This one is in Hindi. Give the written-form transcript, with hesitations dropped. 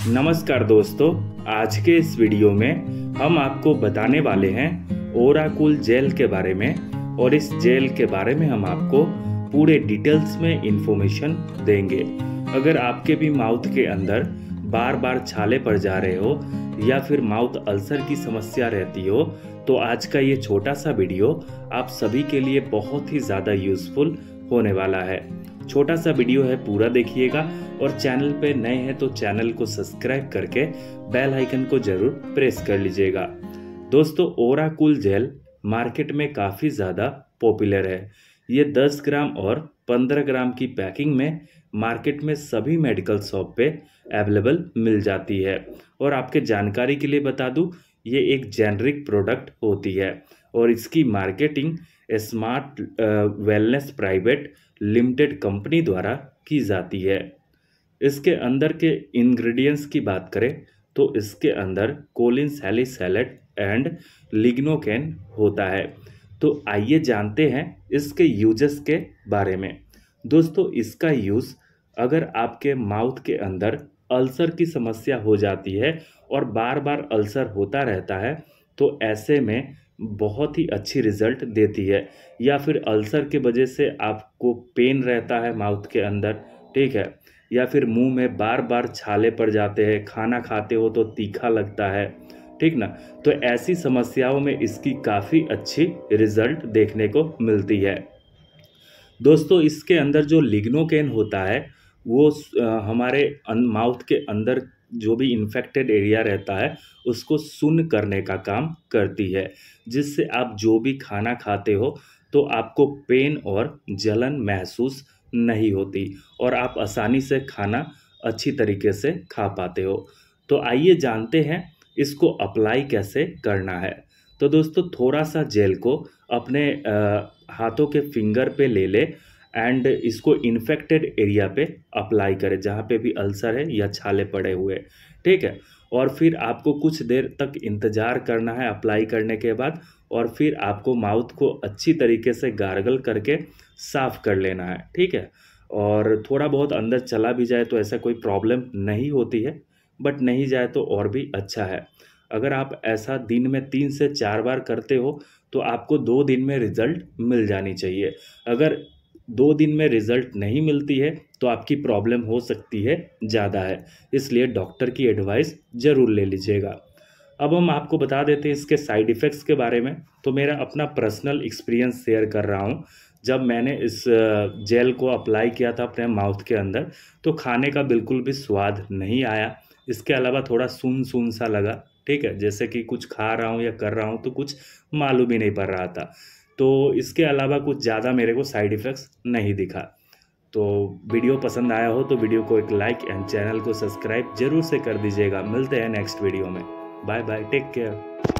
नमस्कार दोस्तों, आज के इस वीडियो में हम आपको बताने वाले हैं ओराकूल जेल के बारे में। और इस जेल के बारे में हम आपको पूरे डिटेल्स में इंफॉर्मेशन देंगे। अगर आपके भी माउथ के अंदर बार बार छाले पड़ जा रहे हो या फिर माउथ अल्सर की समस्या रहती हो तो आज का ये छोटा सा वीडियो आप सभी के लिए बहुत ही ज़्यादा यूजफुल होने वाला है। छोटा सा वीडियो है, पूरा देखिएगा और चैनल पे नए हैं तो चैनल को सब्सक्राइब करके बेल आइकन को जरूर प्रेस कर लीजिएगा। दोस्तों, ओराकूल जेल मार्केट में काफ़ी ज़्यादा पॉपुलर है। ये 10 ग्राम और 15 ग्राम की पैकिंग में मार्केट में सभी मेडिकल शॉप पे अवेलेबल मिल जाती है। और आपके जानकारी के लिए बता दूं, ये एक जेनरिक प्रोडक्ट होती है और इसकी marketing smart wellness private limited company द्वारा की जाती है। इसके अंदर के इंग्रेडिएंट्स की बात करें तो इसके अंदर कोलिन सैलिसाइलेट एंड लिग्नोकेन होता है। तो आइए जानते हैं इसके यूजेस के बारे में। दोस्तों, इसका यूज़ अगर आपके माउथ के अंदर अल्सर की समस्या हो जाती है और बार बार अल्सर होता रहता है तो ऐसे में बहुत ही अच्छी रिजल्ट देती है। या फिर अल्सर के वजह से आपको पेन रहता है माउथ के अंदर, ठीक है, या फिर मुंह में बार बार छाले पड़ जाते हैं, खाना खाते हो तो तीखा लगता है, ठीक ना। तो ऐसी समस्याओं में इसकी काफ़ी अच्छी रिजल्ट देखने को मिलती है। दोस्तों, इसके अंदर जो लिग्नोकेन होता है वो हमारे माउथ के अंदर जो भी इन्फेक्टेड एरिया रहता है उसको सुन्न करने का काम करती है, जिससे आप जो भी खाना खाते हो तो आपको पेन और जलन महसूस नहीं होती और आप आसानी से खाना अच्छी तरीके से खा पाते हो। तो आइए जानते हैं इसको अप्लाई कैसे करना है। तो दोस्तों, थोड़ा सा जेल को अपने हाथों के फिंगर पे ले ले एंड इसको इन्फेक्टेड एरिया पे अप्लाई करें, जहाँ पे भी अल्सर है या छाले पड़े हुए, ठीक है। और फिर आपको कुछ देर तक इंतज़ार करना है अप्लाई करने के बाद, और फिर आपको माउथ को अच्छी तरीके से गार्गल करके साफ़ कर लेना है, ठीक है। और थोड़ा बहुत अंदर चला भी जाए तो ऐसा कोई प्रॉब्लम नहीं होती है, बट नहीं जाए तो और भी अच्छा है। अगर आप ऐसा दिन में 3 से 4 बार करते हो तो आपको 2 दिन में रिज़ल्ट मिल जानी चाहिए। अगर 2 दिन में रिज़ल्ट नहीं मिलती है तो आपकी प्रॉब्लम हो सकती है ज़्यादा है, इसलिए डॉक्टर की एडवाइस ज़रूर ले लीजिएगा। अब हम आपको बता देते हैं इसके साइड इफ़ेक्ट्स के बारे में। तो मेरा अपना पर्सनल एक्सपीरियंस शेयर कर रहा हूँ। जब मैंने इस जेल को अप्लाई किया था अपने माउथ के अंदर तो खाने का बिल्कुल भी स्वाद नहीं आया। इसके अलावा थोड़ा सून सा लगा, ठीक है, जैसे कि कुछ खा रहा हूँ या कर रहा हूँ तो कुछ मालूम ही नहीं पड़ रहा था। तो इसके अलावा कुछ ज़्यादा मेरे को साइड इफ़ेक्ट्स नहीं दिखा। तो वीडियो पसंद आया हो तो वीडियो को एक लाइक एंड चैनल को सब्सक्राइब जरूर से कर दीजिएगा। मिलते हैं नेक्स्ट वीडियो में। Bye bye, take care.